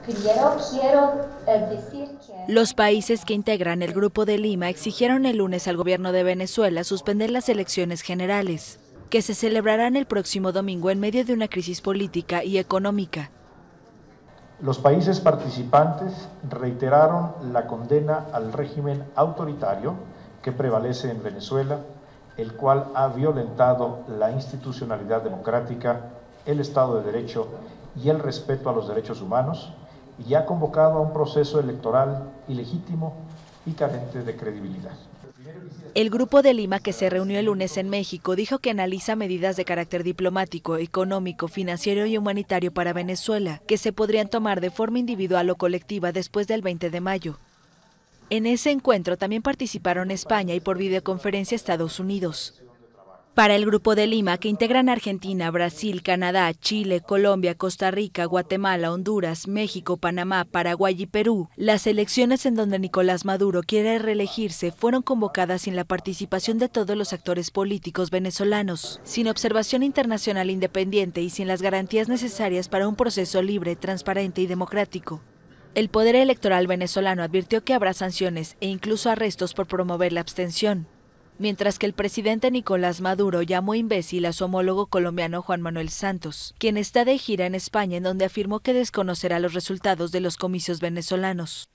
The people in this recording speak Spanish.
Primero quiero decir que Los países que integran el Grupo de Lima exigieron el lunes al gobierno de Venezuela suspender las elecciones generales, que se celebrarán el próximo domingo en medio de una crisis política y económica. Los países participantes reiteraron la condena al régimen autoritario que prevalece en Venezuela, el cual ha violentado la institucionalidad democrática, el Estado de Derecho y el respeto a los derechos humanos, y ha convocado a un proceso electoral ilegítimo y carente de credibilidad. El Grupo de Lima, que se reunió el lunes en México, dijo que analiza medidas de carácter diplomático, económico, financiero y humanitario para Venezuela, que se podrían tomar de forma individual o colectiva después del 20 de mayo. En ese encuentro también participaron España y por videoconferencia Estados Unidos. Para el Grupo de Lima, que integran Argentina, Brasil, Canadá, Chile, Colombia, Costa Rica, Guatemala, Honduras, México, Panamá, Paraguay y Perú, las elecciones en donde Nicolás Maduro quiere reelegirse fueron convocadas sin la participación de todos los actores políticos venezolanos, sin observación internacional independiente y sin las garantías necesarias para un proceso libre, transparente y democrático. El Poder Electoral venezolano advirtió que habrá sanciones e incluso arrestos por promover la abstención, mientras que el presidente Nicolás Maduro llamó imbécil a su homólogo colombiano Juan Manuel Santos, quien está de gira en España, en donde afirmó que desconocerá los resultados de los comicios venezolanos.